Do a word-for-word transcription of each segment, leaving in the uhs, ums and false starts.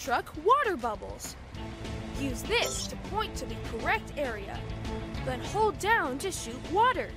truck water bubbles. Use this to point to the correct area, then hold down to shoot water.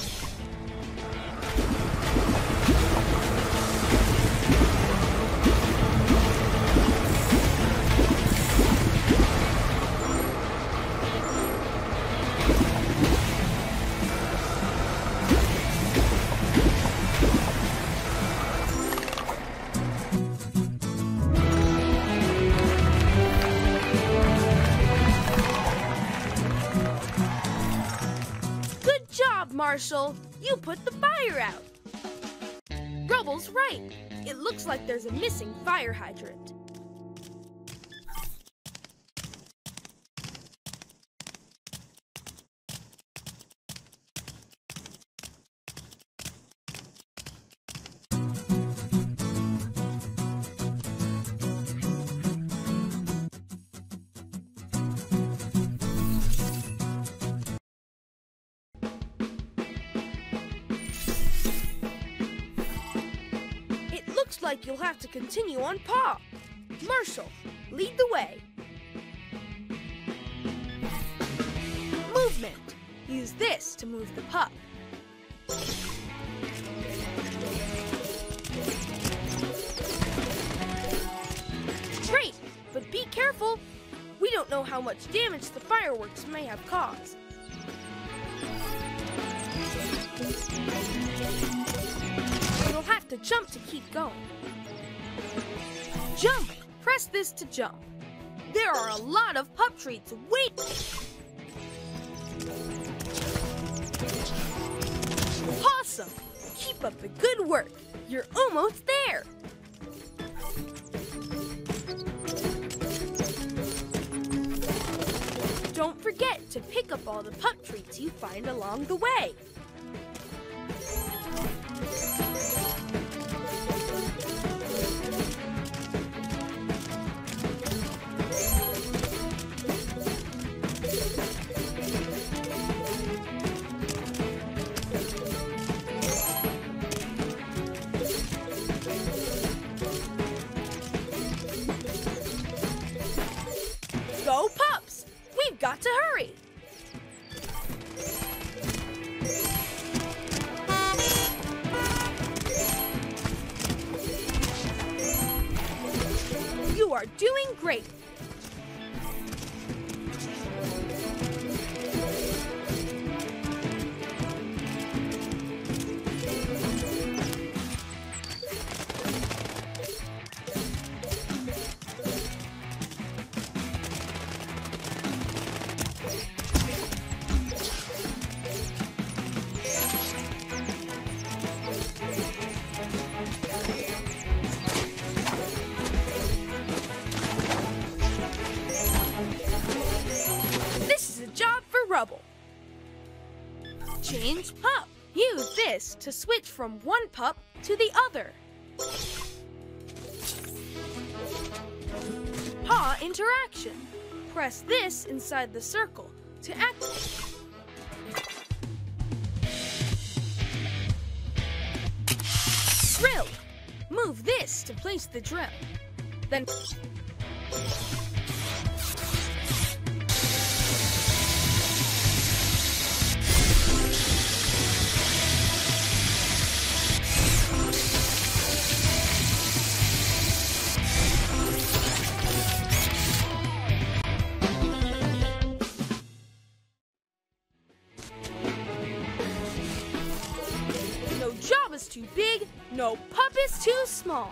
Marshall, you put the fire out. Rubble's right. It looks like there's a missing fire hydrant. Looks like you'll have to continue on PAW. Marshall, lead the way. Movement. Use this to move the pup. Great, but be careful. We don't know how much damage the fireworks may have caused. You'll have to jump to keep going. Jump! Press this to jump. There are a lot of pup treats waiting. Awesome! Keep up the good work. You're almost there. Don't forget to pick up all the pup treats you find along the way. Go Pups! We've got to hurry! You are doing great! Rubble. Change pup. Use this to switch from one pup to the other. Paw interaction. Press this inside the circle to activate. Drill. Move this to place the drill. Then no job is too big, no pup is too small.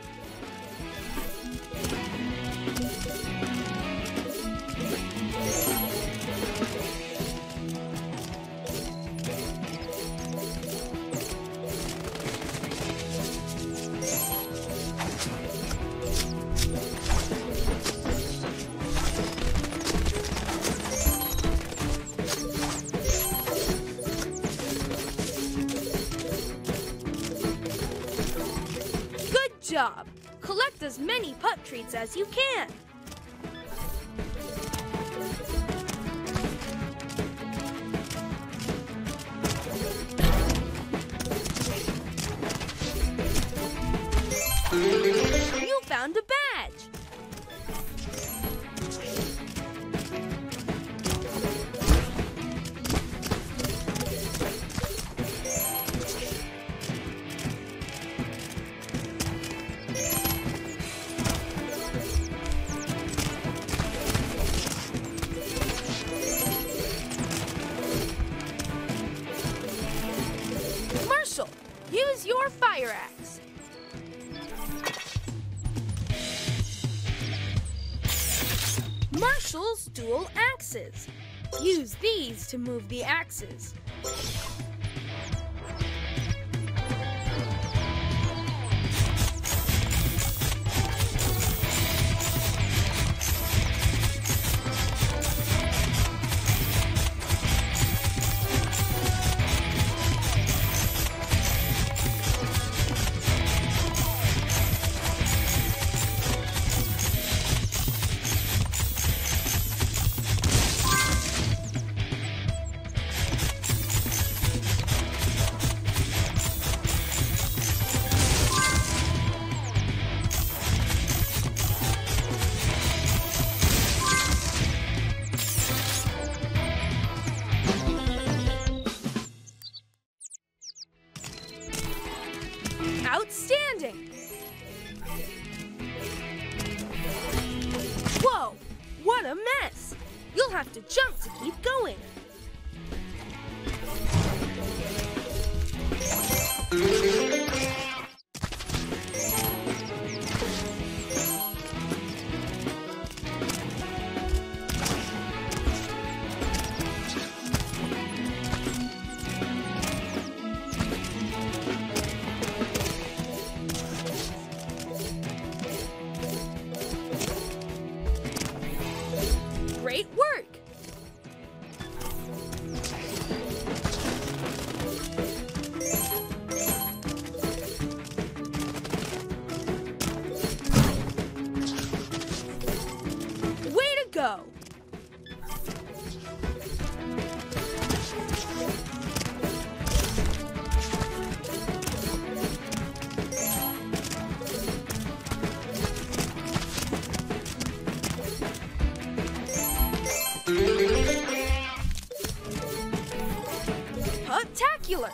Job. Collect as many pup treats as you can. You found a badge. fire axe. Marshall's dual axes. Use these to move the axes. Outstanding! Whoa! What a mess! You'll have to jump to keep going. Great work! Way to go! Spectacular!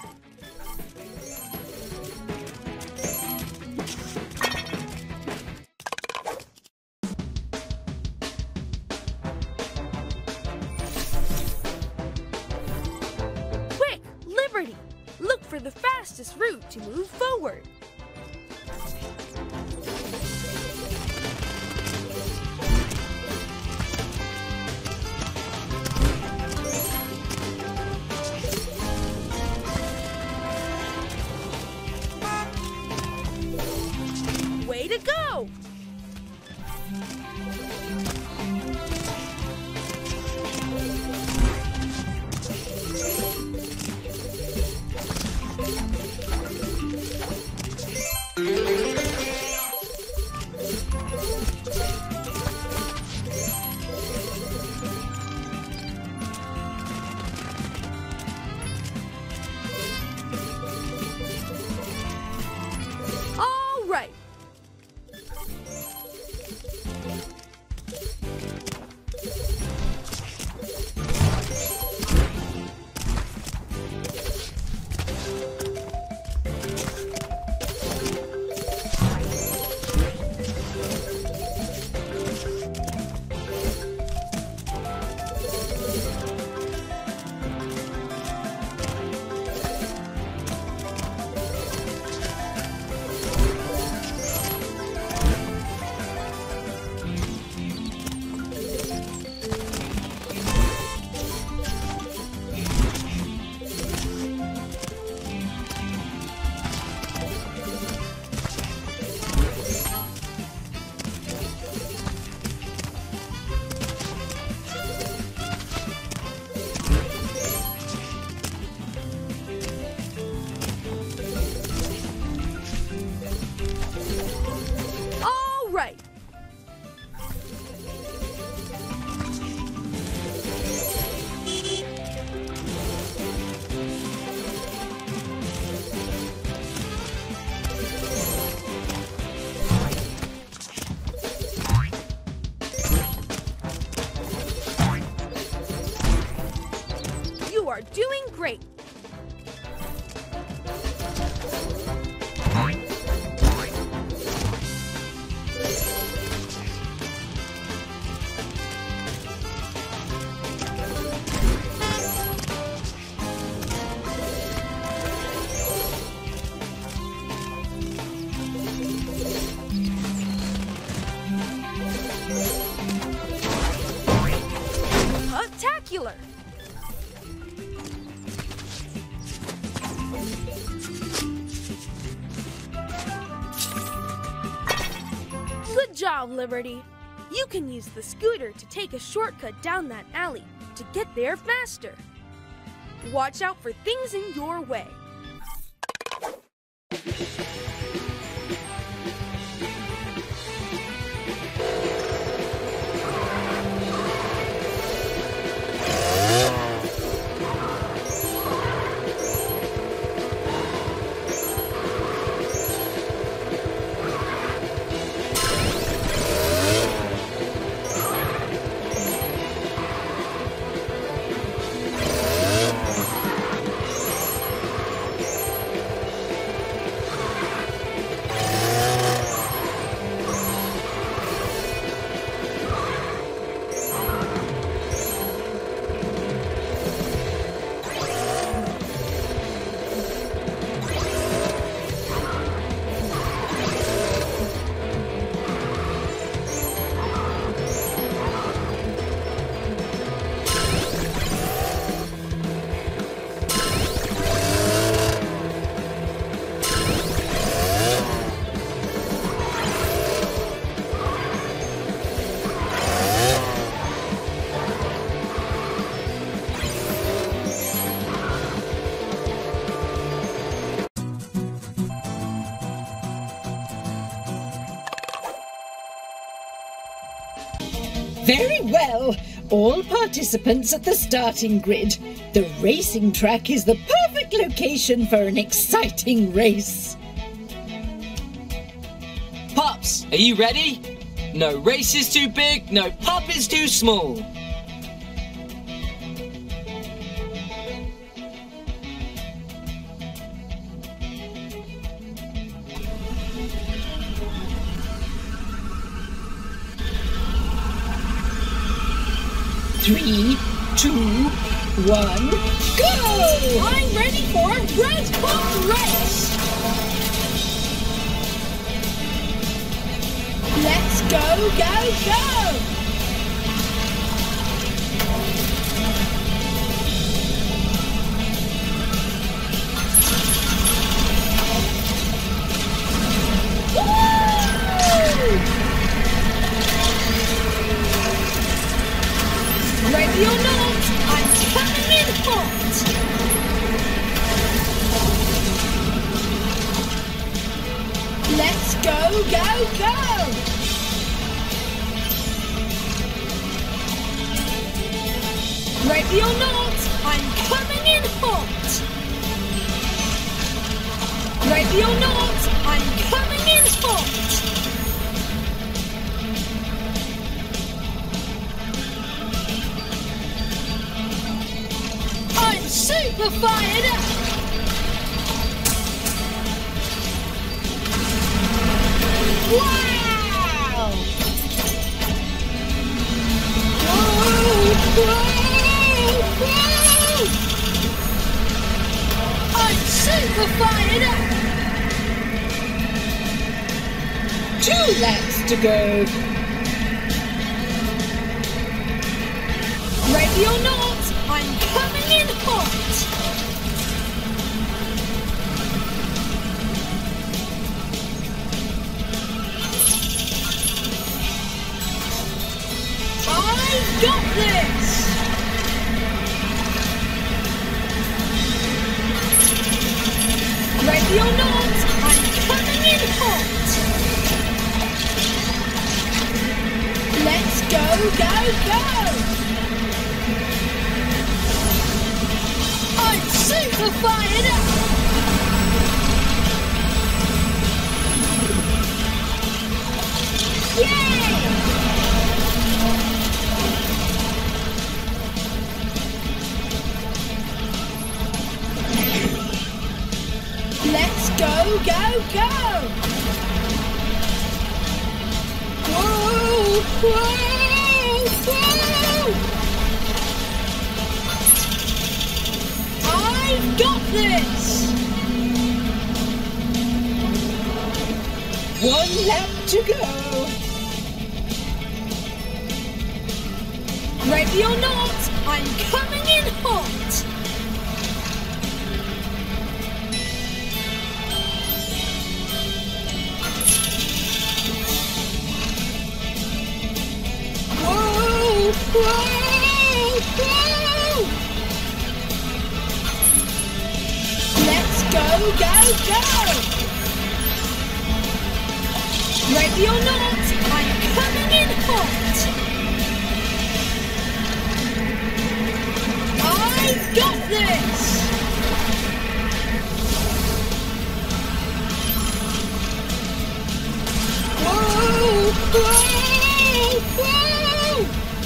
Quick, Liberty! Look for the fastest route to move forward. Way to go! All right. All right. You are doing great. spectacular! Good job, Liberty! You can use the scooter to take a shortcut down that alley to get there faster. Watch out for things in your way. Very well. All participants at the starting grid. The racing track is the perfect location for an exciting race. Pups, are you ready? No race is too big, no pup is too small. Three, two, one, go! I'm ready for a red pup race! Let's go, go, go! Ready or not, I'm coming in hot! Let's go, go, go! Ready or not, I'm coming in hot! Ready or not, I'm coming in hot! I'm super fired up! Wow! Whoa, whoa, whoa! I'm super fired up! Two laps to go. Ready or not, I'm coming in hot! I've got this! Ready or not, I'm coming in hot! Let's go, go, go! I'm super fired up! Yay! Let's go, go, go! Whoa, whoa, whoa! I've got this! One lap to go. Ready or not, I'm coming in hot! Whoa! Whoa! Whoa! Let's go, go, go! Ready or not, I'm coming in hot! I've got this! Whoa! Whoa! Whoa!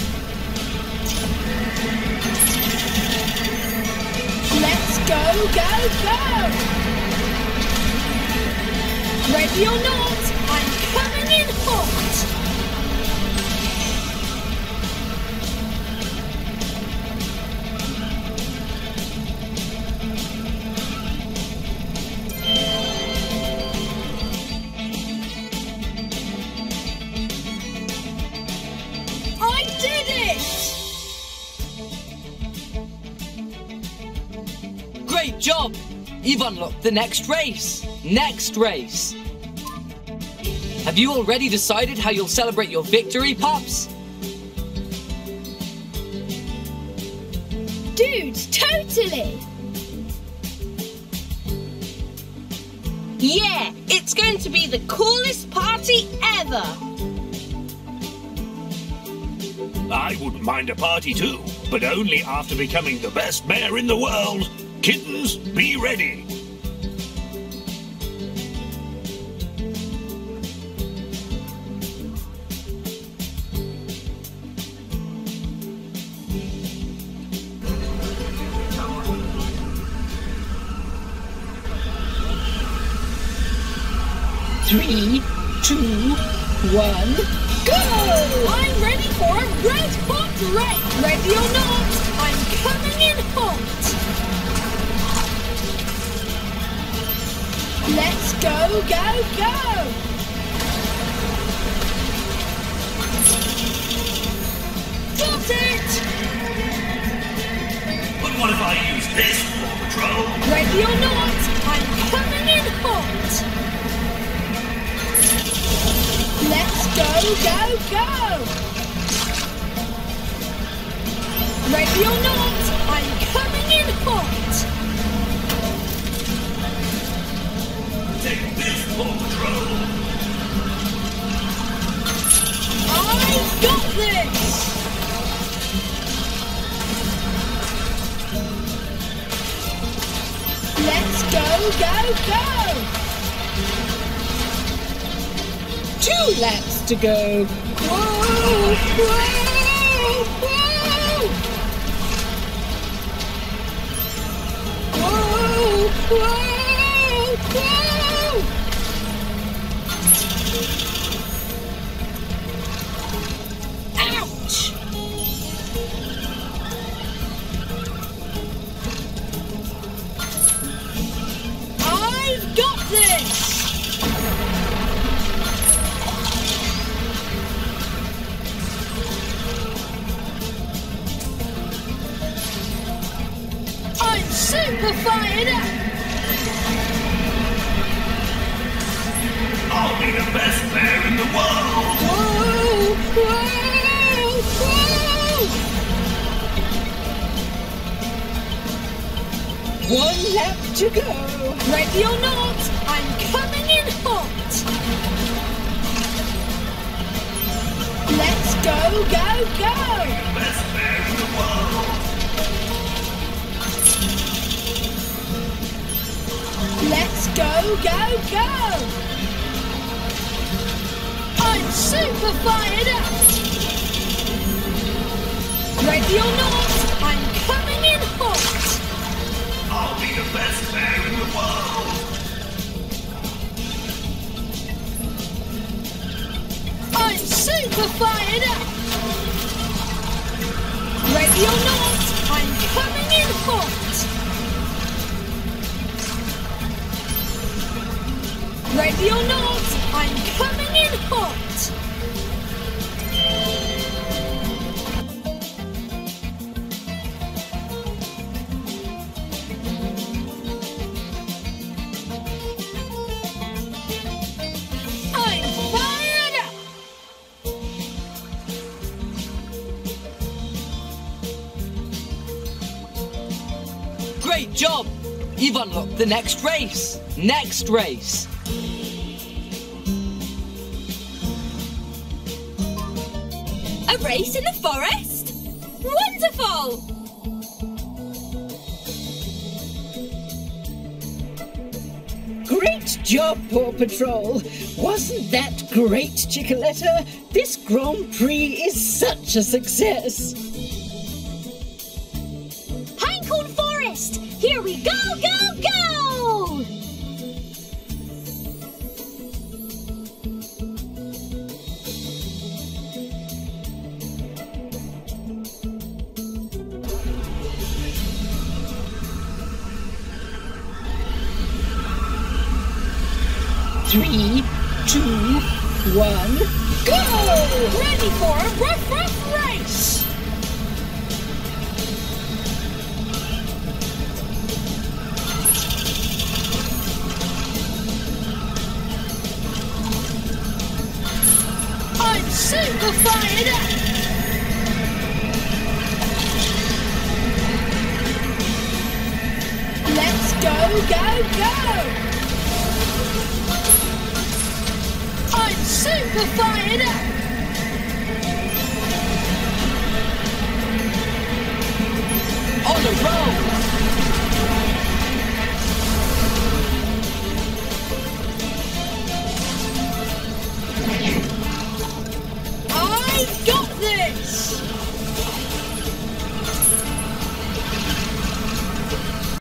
Let's go, go, go! Ready or not, I'm coming in hot! I did it! Great job! You've unlocked the next race. Next race. Have you already decided how you'll celebrate your victory, Pups? Dude, totally! Yeah, it's going to be the coolest party ever! I wouldn't mind a party too, but only after becoming the best bear in the world. Kittens, be ready! Three, two, one, go! I'm ready for a red hot race! Ready or not, I'm coming in hot! Let's go, go, go! Got it! But what if I use this, Paw Patrol? Ready or not, I'm coming in hot! Let's go, go, go! Ready or not, I'm coming in hot! Take this, Paw Patrol! I've got this! Let's go, go, go! Two laps to go. Whoa! Whoa! Whoa! Whoa! Whoa! Whoa! Ouch! I've got this! I'm super fired up! I'll be the best bear in the world! Whoa! Whoa! Whoa! One lap to go. Ready or not, I'm coming in hot! Let's go, go, go! Best bear in the world! Let's go, go, go! I'm super fired up! Ready or not, I'm coming in hot! I'll be the best bear in the world! I'm super fired up! Ready or not, I'm coming in hot! Ready or not, I'm coming in hot! Great job! You've unlocked the next race. Next race. A race in the forest? Wonderful! Great job, Paw Patrol. Wasn't that great, Chickaletta? This Grand Prix is such a success. Pinecone Forest! Here we go, go, go! Three, two, one, go! Ready for a rough, rough race! I'm super fired up! Let's go, go, go! I'm super fired up! On a roll! I've got